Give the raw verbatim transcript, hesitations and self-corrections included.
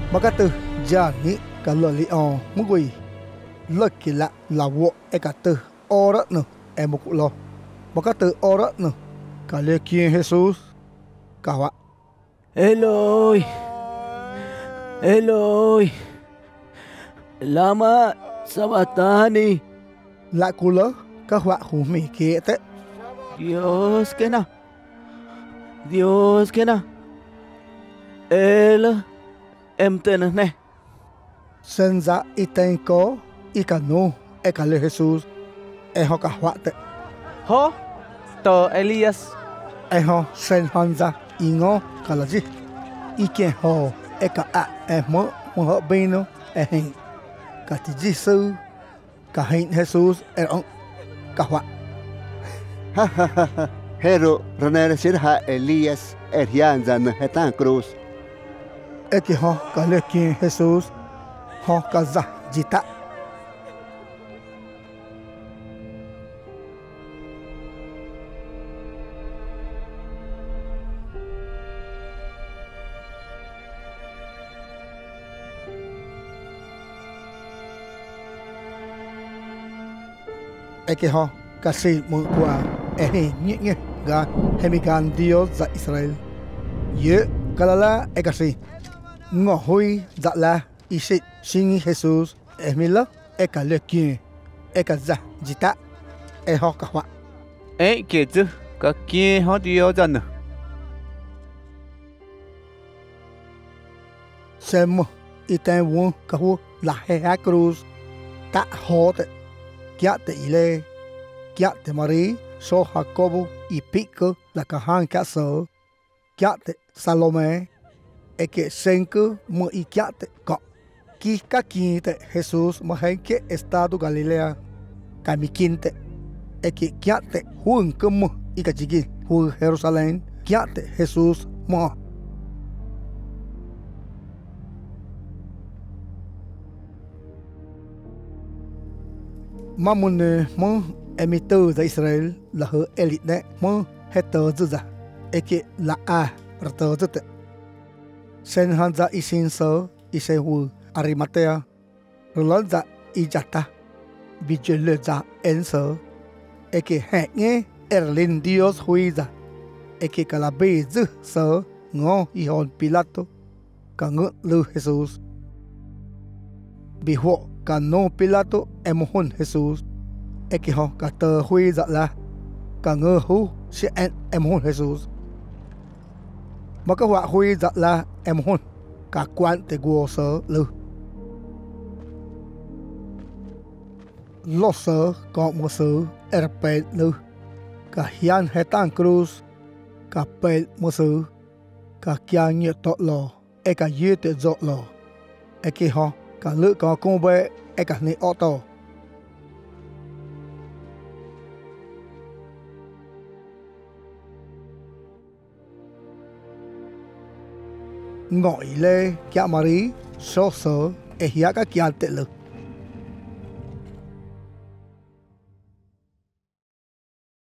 Makatu jani kaloli on mugui lekila lawo ekatu ora no emukulo Makatu ora no kalekin Jesus kawa Eloi Eloi Lama Sabachthani. La kula kahwa humi kete Dios que na Dios que na El em tên này senza itenko ikanu ekale Jesus eho kahwa te Ho Tờ Elias eho sen hanza ingo kalaji ike ho eka a emo mo bino ehin katiji su kahin Jesus eron kahwa Ha ha ha ha. Hero renecer ha Elias erianza na hetan cruz. eki ho kalekin Jesus ho kaza jita eki ho kasi mo kwa ehi nye nye ga hemikan Dios za Israel ye kalala ekasi ngo hui za la isit singi Jesus emila ekalekin ekaza jita eho kahwa Ấy kể chứ Các kia họ điều dần à sem iten won kahu la hea cruz ta hote kia te ile kia te Mari so Jacobo y pico la kahan kaso kia te Salome e que senku mo y kia te ko ki ka ki te Jesus mo hen que estado Galilea kamikinte e que kia te hun como y ka jigi hu Jerusalén kia te Jesus mo Mamune mo emito za Israel la ho elite mo heto zuza eke la a rato zute sen hanza isin so isehu Arimatea rolza ijata bijele za enso eke henge erlin Dios huiza eke kalabe zu so ngo ihon Pilato kangu lu Jesus biho kano Pilato emohon Jesus eke ho kata hui za la kangu hu si en emohon Jesus maka wa hui za la emohon ka quan te guo so lu lo so ko mo so erpe lu ka hian hetan cruz ka pel mo so ka kya nye to lo e ka ye te zo lo eke ho cả lựa có công bệ e cả này ô tô ngọi lê kia Mari so sớ e hia ka kia tệ lực